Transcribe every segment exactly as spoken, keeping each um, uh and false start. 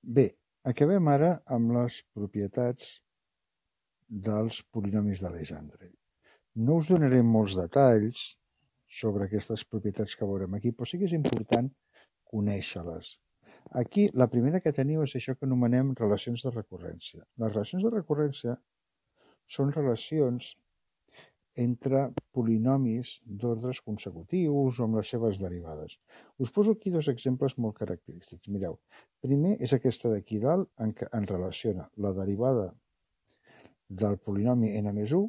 Bé, acabem ara amb les propietats dels polinomis de Legendre. No us donaré molts detalls sobre aquestes propietats que veurem aquí, però sí que és important conèixer-les. Aquí, la primera que teniu és això que anomenem relacions de recurrència. Les relacions de recurrència són relacions entre polinomis d'ordres consecutius o amb les seves derivades. Us poso aquí dos exemples molt característics. Mireu, primer és aquesta d'aquí dalt, en què en relaciona la derivada del polinomi n més u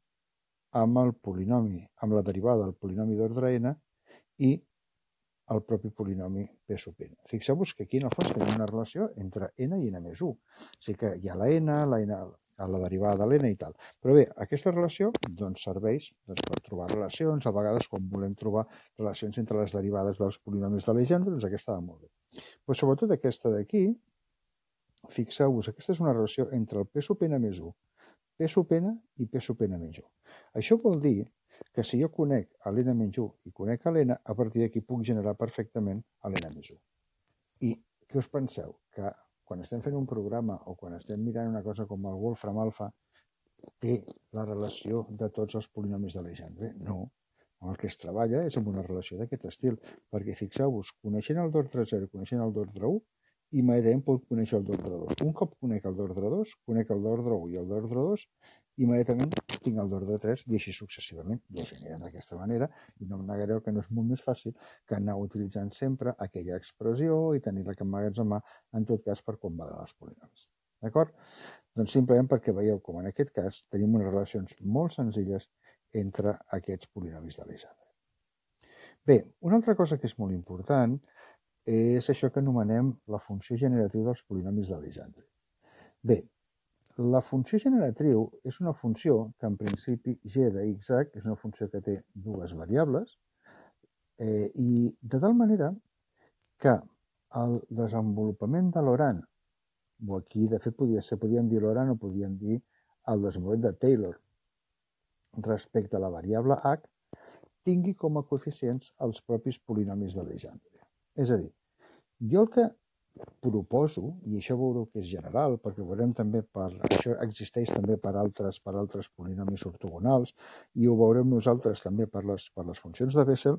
amb el polinomi, amb la derivada del polinomi d'ordre n i el propi polinomi p sub n. Fixeu-vos que aquí en el fons tenim una relació entre n i n més u. O sigui que hi ha la n, la, n, la derivada de l'n i tal. Però bé, aquesta relació doncs, serveix doncs, per trobar relacions. A vegades, quan volem trobar relacions entre les derivades dels polinomis de Legendre, doncs aquesta va molt bé. Però sobretot aquesta d'aquí, fixeu-vos, aquesta és una relació entre el p sub n més u, p sub n i p sub n menys u. Això vol dir que si jo conec l'n menys u i conec l'n, a partir d'aquí puc generar perfectament l'n més u. I què us penseu? Que quan estem fent un programa o quan estem mirant una cosa com el Wolfram Alpha, té la relació de tots els polinomis de Legendre? No. Amb el que es treballa és amb una relació d'aquest estil, perquè fixeu-vos, coneixent el d'ordre zero, coneixent el d'ordre u, immediatament puc conèixer el d'ordre dos. Un cop conec el d'ordre dos, conec el d'ordre u i el d'ordre dos, immediatament tinc el d'ordre tres i així successivament. I així anirem d'aquesta manera i no em negareu que no és molt més fàcil que anar utilitzant sempre aquella expressió i tenir-la que emmagatzemar en tot cas per quan valen els polinomis. D'acord? Doncs simplement perquè veieu com en aquest cas tenim unes relacions molt senzilles entre aquests polinomis de Legendre. Bé, una altra cosa que és molt important és això que anomenem la funció generatriu dels polinomis de Legendre. Bé, la funció generatriu és una funció que en principi g de xh és una funció que té dues variables eh, i de tal manera que el desenvolupament de l'Horan, o aquí de fet podia ser, podien dir l'Horan o podien dir el desenvolupament de Taylor respecte a la variable h, tingui com a coeficients els propis polinomis de Legendre. És a dir, jo el que proposo, i això veureu que és general, perquè ho veurem també per, això existeix també per altres, per altres polinomis ortogonals, i ho veurem nosaltres també per les, per les funcions de Bessel,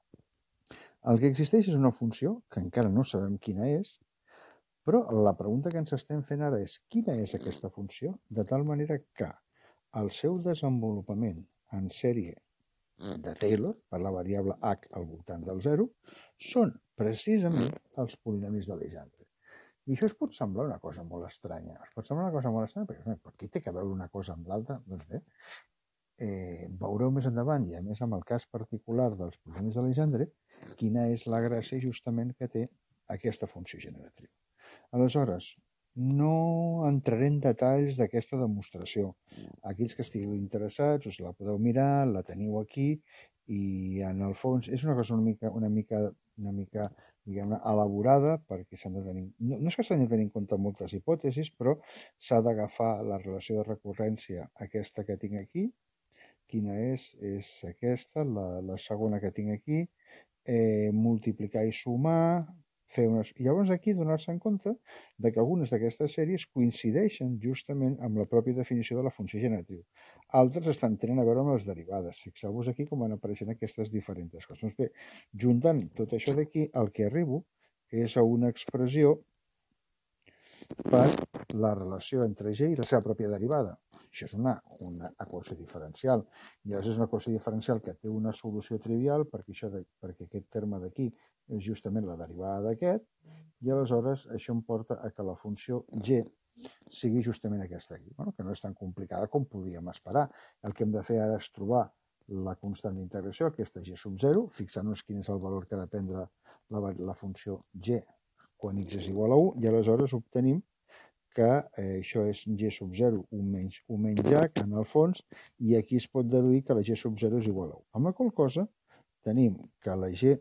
el que existeix és una funció, que encara no sabem quina és, però la pregunta que ens estem fent ara és quina és aquesta funció, de tal manera que el seu desenvolupament en sèrie de Taylor, per la variable h al voltant del zero, són precisament els polinomis de Legendre. I això us pot semblar una cosa molt estranya. Us pot semblar una cosa molt estranya, perquè per què té que veure una cosa amb l'altra? Doncs bé, eh, veureu més endavant, i a més amb el cas particular dels polinomis de Legendre, quina és la gràcia justament que té aquesta funció generatriu. Aleshores, no entraré en detalls d'aquesta demostració. Aquells que estigueu interessats us la podeu mirar, la teniu aquí i en el fons és una cosa una mica, una mica, una mica diguem-ne, elaborada perquè s'han de tenir... No, no és que s'han de tenir en compte moltes hipòtesis, però s'ha d'agafar la relació de recurrència aquesta que tinc aquí. Quina és? És aquesta, la, la segona que tinc aquí. Eh, multiplicar i sumar... Fer unes... I llavors aquí donar-se en compte de que algunes d'aquestes sèries coincideixen justament amb la pròpia definició de la funció generatriu. Altres estan tenen a veure amb les derivades. Fixeu-vos aquí com van apareixent aquestes diferents coses. Doncs bé, juntant tot això d'aquí, el que arribo és a una expressió per la relació entre g i la seva pròpia derivada. Això és una, una equació diferencial. Llavors és una equació diferencial que té una solució trivial perquè, això de, perquè aquest terme d'aquí és justament la derivada d'aquest i aleshores això em porta a que la funció g sigui justament aquesta aquí, bueno, que no és tan complicada com podíem esperar. El que hem de fer ara és trobar la constant d'integració, aquesta g sub zero, fixant-nos quin és el valor que ha de prendre la, la funció g quan x és igual a u, i aleshores obtenim que eh, això és g sub zero, un menys, un menys h, en el fons, i aquí es pot deduir que la g sub zero és igual a u. Amb la qual cosa tenim que la g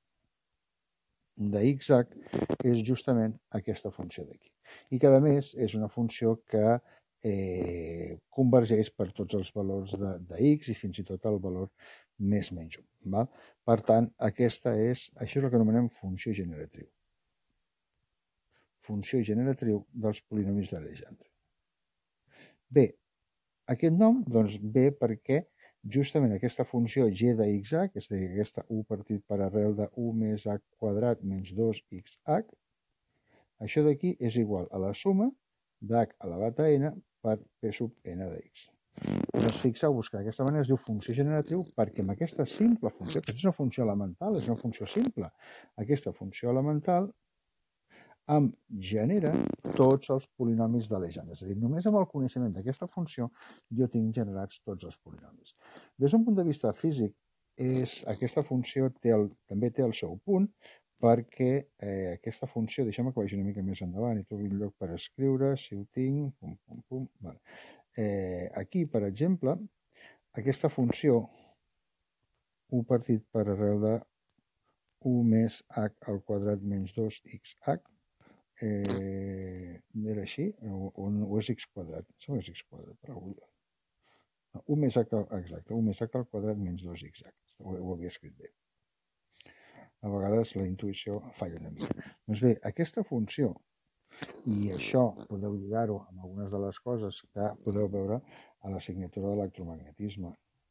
de xh és justament aquesta funció d'aquí. I que, a més, és una funció que eh, convergeix per tots els valors de, de x i fins i tot el valor més menys u. Val? Per tant, aquesta és, això és el que anomenem funció generatriu. funció generatriu dels polinomis de Legendre. Bé, aquest nom doncs, ve perquè justament aquesta funció g de xh, és a dir, aquesta u partit per arrel de u més h quadrat menys dos x h, això d'aquí és igual a la suma d'h elevat a n per p sub n de x. Doncs fixeu-vos que d'aquesta manera es diu funció generatriu perquè amb aquesta simple funció, que és una funció elemental, és una funció simple, aquesta funció elemental em genera tots els polinomis de Legendre. És a dir, només amb el coneixement d'aquesta funció jo tinc generats tots els polinomis. Des d'un punt de vista físic, és, aquesta funció té el, també té el seu punt perquè eh, aquesta funció, deixem que vagi una mica més endavant i trobi un lloc per escriure, si ho tinc, pum, pum, pum, vale. Eh, aquí, per exemple, aquesta funció u partit per arrel de u més h al quadrat menys dos x h eh, era així, o, o, o és x quadrat, sembla que és x quadrat, però u més h, exacte, u més h al quadrat menys dos x h, ho, ho havia escrit bé. A vegades la intuïció falla una mica. Doncs bé, aquesta funció, i això podeu lligar-ho amb algunes de les coses que podeu veure a la signatura de l'electromagnetisme.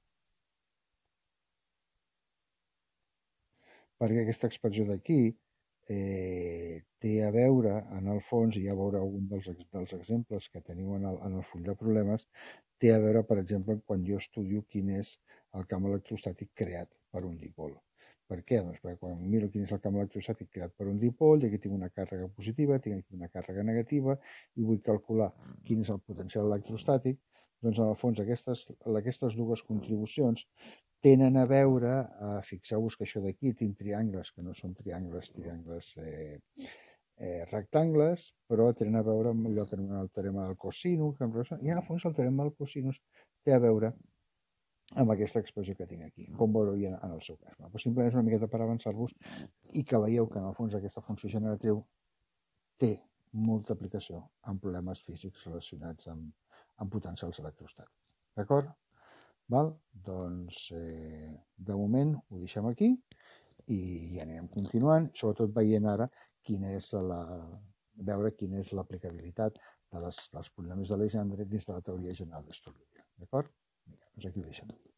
Perquè aquesta expressió d'aquí eh, té a veure, en el fons, i ja veureu un dels, dels exemples que teniu en el, en el full de problemes, té a veure, per exemple, quan jo estudio quin és el camp electrostàtic creat per un dipol. Per què? Doncs perquè quan miro quin és el camp electrostàtic creat per un dipol, i aquí tinc una càrrega positiva, tinc aquí una càrrega negativa, i vull calcular quin és el potencial electrostàtic, doncs en el fons aquestes, aquestes dues contribucions tenen a veure, eh, fixeu-vos que això d'aquí tinc triangles que no són triangles, triangles eh, eh, rectangles, però tenen a veure amb allò que anomenem el teorema del cosinus, i en el fons el teorema del cosinus té a veure amb aquesta expressió que tinc aquí, com veureu en el seu cas. Però simplement és una miqueta per avançar-vos i que veieu que en el fons aquesta funció generatriu té molta aplicació en problemes físics relacionats amb, amb potencials electrostàtics. D'acord? Val? Doncs eh, de moment ho deixem aquí i ja anirem continuant, sobretot veient ara quina és la, veure quina és l'aplicabilitat de les, dels polinomis de Legendre dins de la teoria general d'Estolibia. D'acord? Doncs aquí ho deixem.